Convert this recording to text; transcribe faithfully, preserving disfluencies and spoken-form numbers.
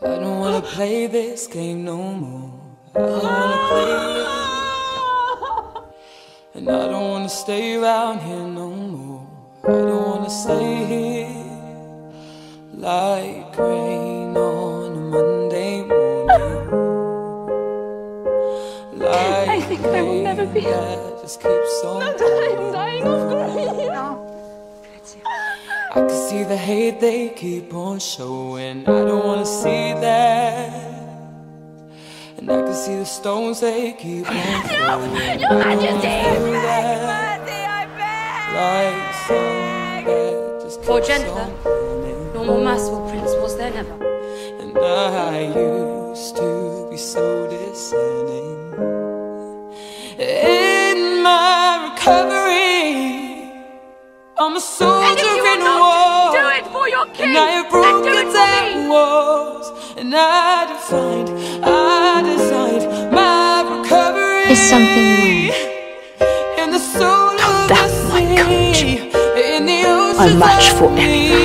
I don't wanna play this game no more. I don't wanna play it. And I don't wanna stay around here no more. I don't wanna stay here like rain on a Monday morning. Like I think I will never be that just keeps on I'm dying of grief. I can see the hate they keep on showing. I don't wanna see that. And I can see the stones they keep on throwing. Your Majesty! Like some that just For keeps gentler, on burning. nor more merciful prince was there never. And I used to be so discerning. In my recovery, I'm a soldier in a war. Do it for your king! And I have broken down walls. And I defined, I designed my recovery. Is something wrong? In the soul of That's the my sea, courage. in the ocean I'm match for anyone.